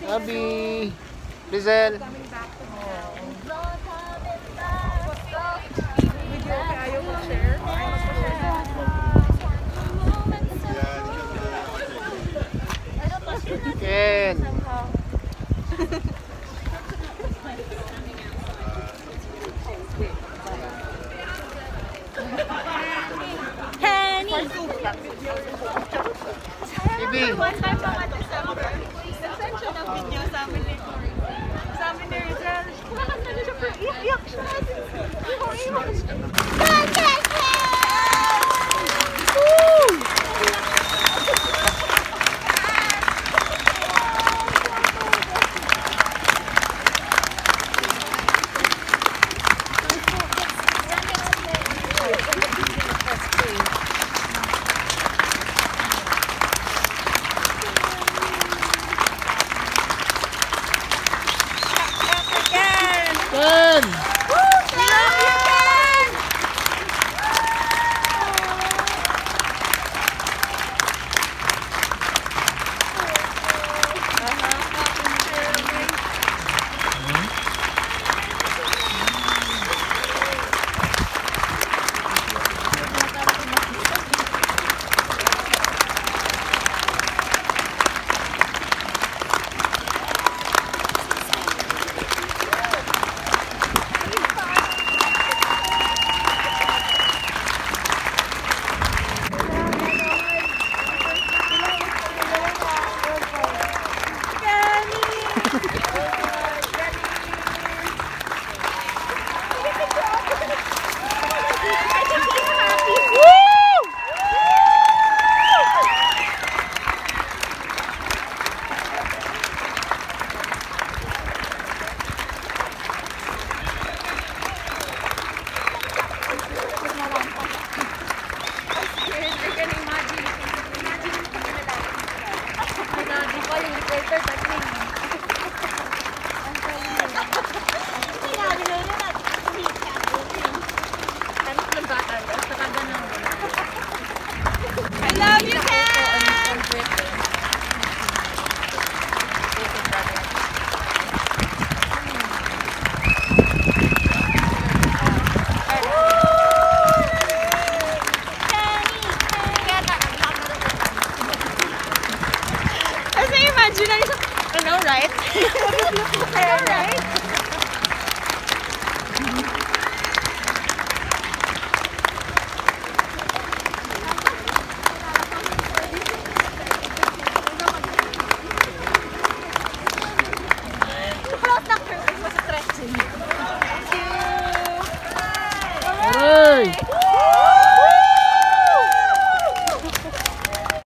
Abby, Rizal. Ayaw mag-share? Ayaw mag-share na. Ken. Ibi. One time pa nga sa send siya ng video sa amin ni Rizal. Kumakanta na siya pero iyak siya. Iyak siya. Ken! I love you, Ken! Kasi imagine na I know, right? I know, right?